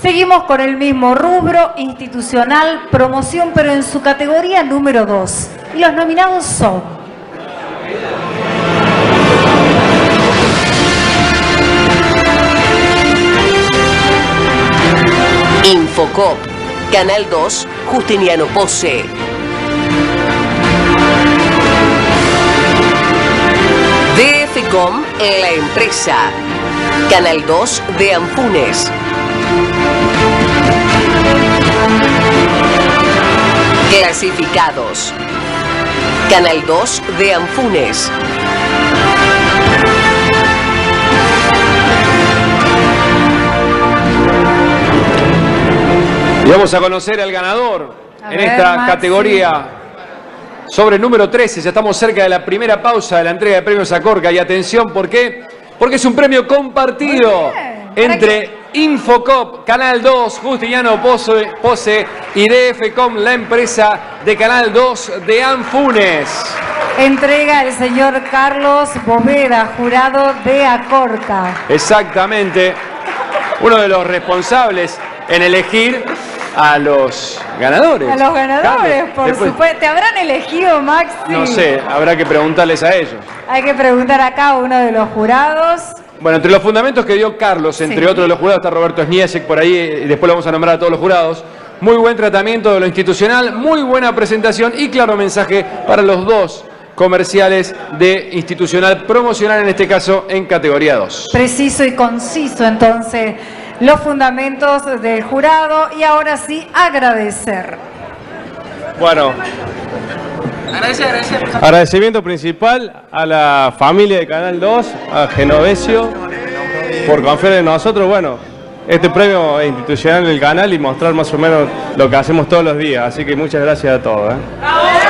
Seguimos con el mismo rubro, institucional, promoción, pero en su categoría número 2. Y los nominados son... Infocop, Canal 2, Justiniano Pose. DFCOM, La Empresa, Canal 2 de Anfunes. Clasificados, Canal 2 de Anfunes. Y vamos a conocer al ganador en esta categoría sobre el número 13. Ya estamos cerca de la primera pausa de la entrega de premios Acorca. Y atención, ¿por qué? Porque es un premio compartido entre Infocop, Canal 2, Justiniano Pose y DFCOM, la empresa de Canal 2 de Anfunes. Entrega el señor Carlos Boveda, jurado de Acorca. Exactamente. Uno de los responsables en elegir a los ganadores. A los ganadores, Carlos, por después, supuesto. ¿Te habrán elegido, Maxi? no sé, habrá que preguntarles a ellos. Hay que preguntar a cada uno de los jurados. Bueno, entre los fundamentos que dio Carlos, entre otros de los jurados, está Roberto Sniesek por ahí, y después lo vamos a nombrar a todos los jurados. Muy buen tratamiento de lo institucional, muy buena presentación y claro mensaje para los dos comerciales de institucional promocional, en este caso en categoría 2. Preciso y conciso, entonces, los fundamentos del jurado. Y ahora sí, agradecer. Bueno, agradecimiento principal a la familia de Canal 2, a Genovesio, por confiar en nosotros. Bueno, este premio es institucional del canal y mostrar más o menos lo que hacemos todos los días. Así que muchas gracias a todos.